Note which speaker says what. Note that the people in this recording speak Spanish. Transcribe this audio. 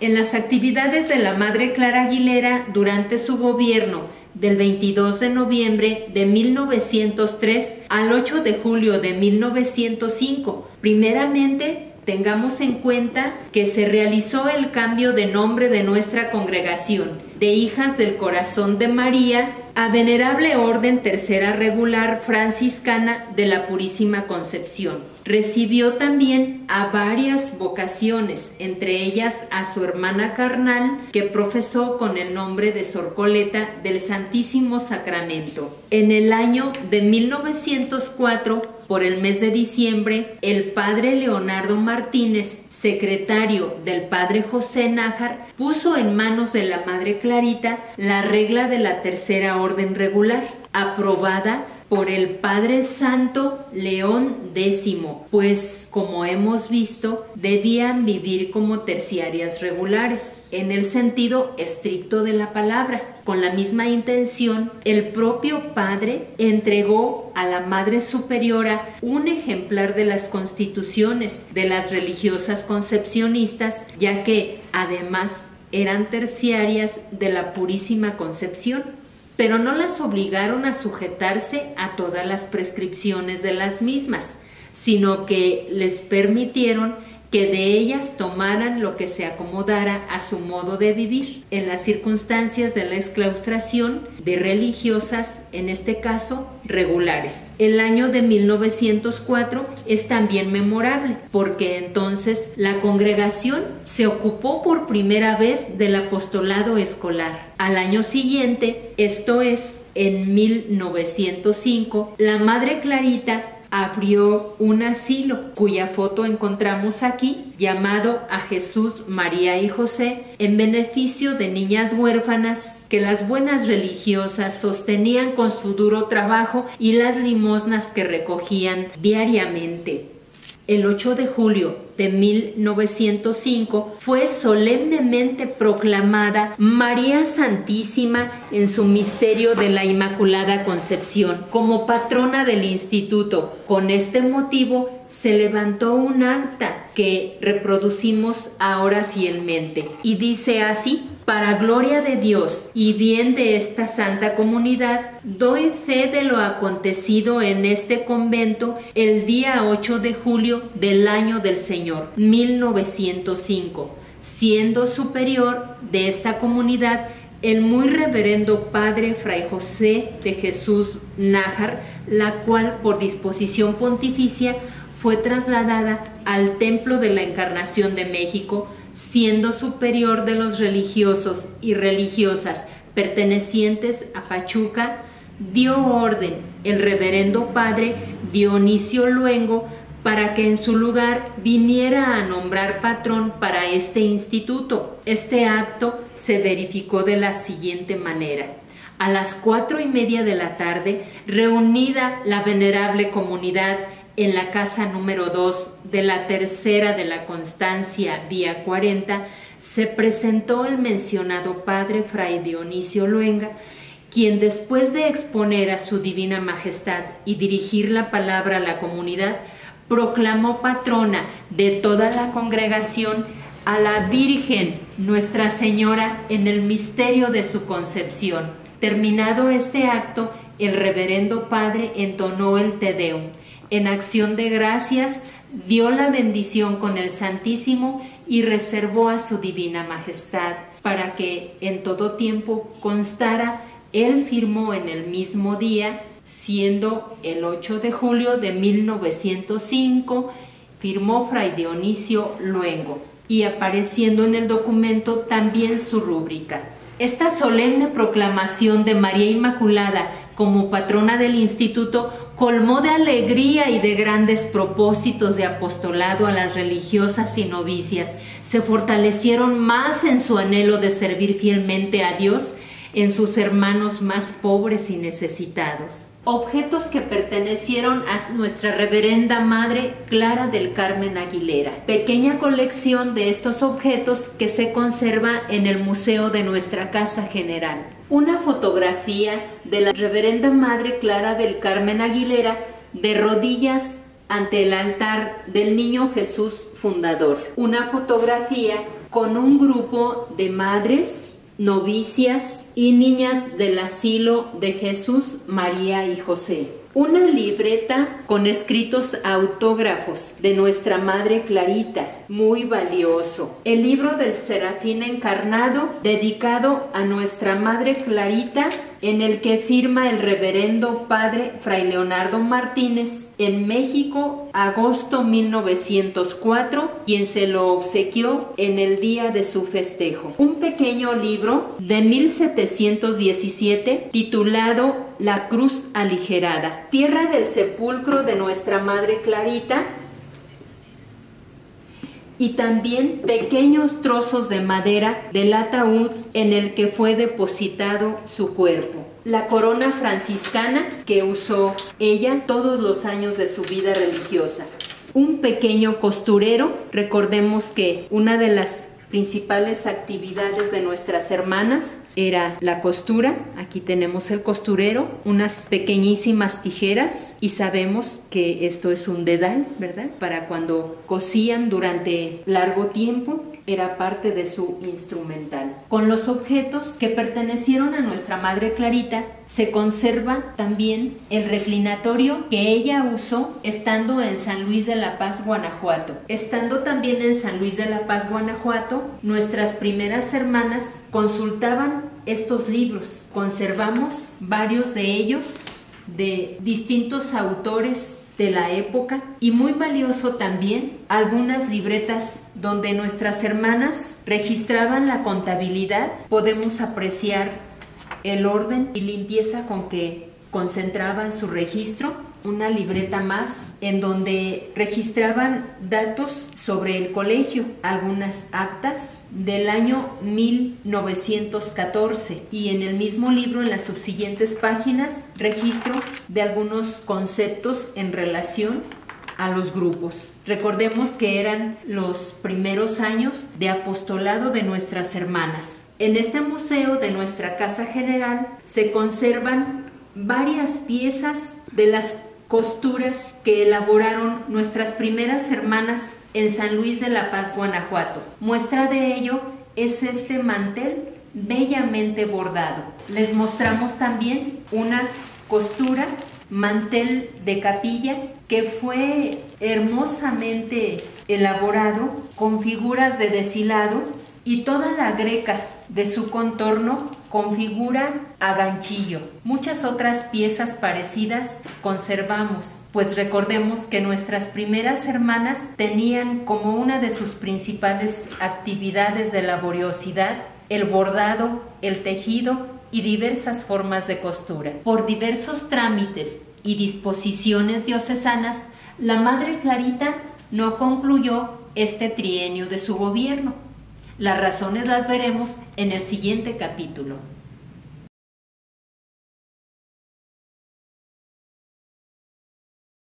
Speaker 1: En las actividades de la Madre Clara Aguilera durante su gobierno del 22 de noviembre de 1903 al 8 de julio de 1905, primeramente tengamos en cuenta que se realizó el cambio de nombre de nuestra congregación, de Hijas del Corazón de María, a Venerable Orden Tercera Regular Franciscana de la Purísima Concepción. Recibió también a varias vocaciones, entre ellas a su hermana carnal, que profesó con el nombre de Sor Coleta del Santísimo Sacramento. En el año de 1904, por el mes de diciembre, el padre Leonardo Martínez, secretario del padre José Nájar, puso en manos de la Madre Clarita la regla de la Tercera Orden Regular, aprobada por el Padre Santo León X, pues, como hemos visto, debían vivir como terciarias regulares, en el sentido estricto de la palabra. Con la misma intención, el propio Padre entregó a la Madre Superiora un ejemplar de las constituciones de las religiosas concepcionistas, ya que, además, eran terciarias de la Purísima Concepción, pero no las obligaron a sujetarse a todas las prescripciones de las mismas, sino que les permitieron que de ellas tomaran lo que se acomodara a su modo de vivir, en las circunstancias de la exclaustración de religiosas, en este caso regulares. El año de 1904 es también memorable, porque entonces la congregación se ocupó por primera vez del apostolado escolar. Al año siguiente, esto es, en 1905, la Madre Clarita abrió un asilo, cuya foto encontramos aquí, llamado A Jesús, María y José, en beneficio de niñas huérfanas que las buenas religiosas sostenían con su duro trabajo y las limosnas que recogían diariamente. El 8 de julio de 1905 fue solemnemente proclamada María Santísima en su misterio de la Inmaculada Concepción como patrona del instituto. Con este motivo se levantó un acta que reproducimos ahora fielmente y dice así: para gloria de Dios y bien de esta santa comunidad, doy fe de lo acontecido en este convento el día 8 de julio del año del Señor, 1905, siendo superior de esta comunidad el muy reverendo Padre Fray José de Jesús Nájar, la cual por disposición pontificia fue trasladada al Templo de la Encarnación de México, siendo superior de los religiosos y religiosas pertenecientes a Pachuca, dio orden el reverendo Padre Dionisio Luengo para que en su lugar viniera a nombrar patrón para este instituto. Este acto se verificó de la siguiente manera: a las 4:30 de la tarde, reunida la venerable comunidad en la casa número 2 de la Tercera de la Constancia, vía 40, se presentó el mencionado Padre Fray Dionisio Luenga, quien, después de exponer a su Divina Majestad y dirigir la palabra a la comunidad, proclamó patrona de toda la congregación a la Virgen Nuestra Señora en el misterio de su concepción. Terminado este acto, el reverendo Padre entonó el Te Deum. En acción de gracias, dio la bendición con el Santísimo y reservó a su Divina Majestad para que en todo tiempo constara. Él firmó en el mismo día, siendo el 8 de julio de 1905, firmó Fray Dionisio Luengo, y apareciendo en el documento también su rúbrica. Esta solemne proclamación de María Inmaculada como patrona del instituto colmó de alegría y de grandes propósitos de apostolado a las religiosas y novicias. Se fortalecieron más en su anhelo de servir fielmente a Dios en sus hermanos más pobres y necesitados. Objetos que pertenecieron a nuestra reverenda Madre Clara del Carmen Aguilera. Pequeña colección de estos objetos que se conserva en el museo de nuestra Casa General. Una fotografía de la reverenda Madre Clara del Carmen Aguilera de rodillas ante el altar del Niño Jesús Fundador. Una fotografía con un grupo de madres, novicias y niñas del asilo de Jesús, María y José. Una libreta con escritos autógrafos de nuestra Madre Clarita, muy valioso. El libro del Serafín Encarnado, dedicado a nuestra Madre Clarita, en el que firma el reverendo padre Fray Leonardo Martínez, en México, agosto 1904, quien se lo obsequió en el día de su festejo. Un pequeño libro de 1717 titulado La Cruz Aligerada. Tierra del sepulcro de nuestra Madre Clarita, y también pequeños trozos de madera del ataúd en el que fue depositado su cuerpo. La corona franciscana que usó ella todos los años de su vida religiosa. Un pequeño costurero. Recordemos que una de las principales actividades de nuestras hermanas era la costura. Aquí tenemos el costurero, unas pequeñísimas tijeras, y sabemos que esto es un dedal, ¿verdad? Para cuando cosían durante largo tiempo, era parte de su instrumental. Con los objetos que pertenecieron a nuestra Madre Clarita se conserva también el reclinatorio que ella usó estando en San Luis de la Paz, Guanajuato. Estando también en San Luis de la Paz, Guanajuato, nuestras primeras hermanas consultaban estos libros. Conservamos varios de ellos de distintos autores de la época, y muy valioso también algunas libretas donde nuestras hermanas registraban la contabilidad. Podemos apreciar el orden y limpieza con que concentraban su registro. Una libreta más en donde registraban datos sobre el colegio, algunas actas del año 1914, y en el mismo libro, en las subsiguientes páginas, registro de algunos conceptos en relación a los grupos. Recordemos que eran los primeros años de apostolado de nuestras hermanas. En este museo de nuestra Casa General se conservan varias piezas de las costuras que elaboraron nuestras primeras hermanas en San Luis de la Paz, Guanajuato. Muestra de ello es este mantel bellamente bordado. Les mostramos también una costura, mantel de capilla, que fue hermosamente elaborado con figuras de deshilado, y toda la greca de su contorno con figura a ganchillo. Muchas otras piezas parecidas conservamos, pues recordemos que nuestras primeras hermanas tenían como una de sus principales actividades de laboriosidad el bordado, el tejido y diversas formas de costura. Por diversos trámites y disposiciones diocesanas, la Madre Clarita no concluyó este trienio de su gobierno. Las razones las veremos en el siguiente capítulo.